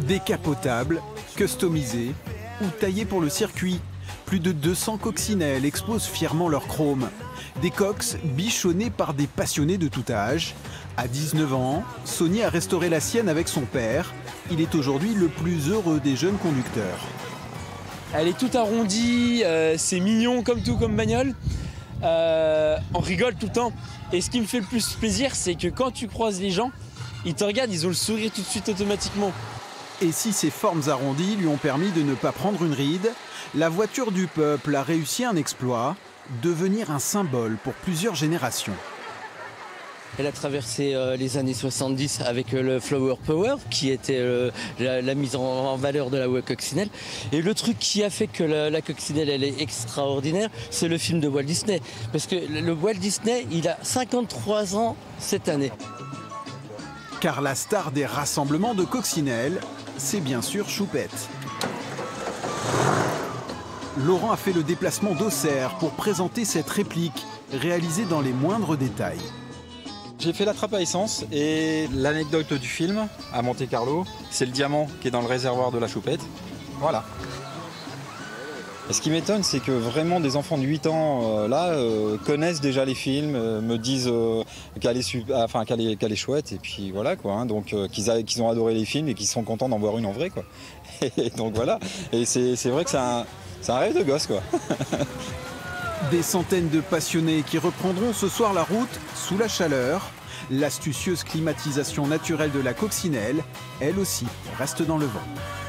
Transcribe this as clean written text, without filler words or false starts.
Décapotables, customisés ou taillés pour le circuit, plus de 200 coccinelles exposent fièrement leur chrome. Des coques bichonnées par des passionnés de tout âge. À 19 ans, Sonny a restauré la sienne avec son père. Il est aujourd'hui le plus heureux des jeunes conducteurs. Elle est toute arrondie, c'est mignon comme tout, comme bagnole. On rigole tout le temps. Et ce qui me fait le plus plaisir, c'est que quand tu croises les gens, ils te regardent, ils ont le sourire tout de suite automatiquement. Et si ces formes arrondies lui ont permis de ne pas prendre une ride, la voiture du peuple a réussi un exploit, devenir un symbole pour plusieurs générations. Elle a traversé les années 70 avec le Flower Power, qui était la mise en valeur de la coccinelle. Et le truc qui a fait que la coccinelle elle est extraordinaire, c'est le film de Walt Disney. Parce que le Walt Disney, il a 53 ans cette année. Car la star des rassemblements de coccinelles, c'est bien sûr Choupette. Laurent a fait le déplacement d'Auxerre pour présenter cette réplique, réalisée dans les moindres détails. J'ai fait la trappe à essence et l'anecdote du film à Monte-Carlo, c'est le diamant qui est dans le réservoir de la Choupette. Voilà. Et ce qui m'étonne, c'est que vraiment des enfants de 8 ans connaissent déjà les films, me disent qu'elle est chouette et puis voilà quoi. Hein, donc qu'ils ont adoré les films et qu'ils sont contents d'en voir une en vrai quoi. Et donc voilà. Et c'est vrai que c'est un rêve de gosse quoi. Des centaines de passionnés qui reprendront ce soir la route sous la chaleur. L'astucieuse climatisation naturelle de la coccinelle, elle aussi, reste dans le vent.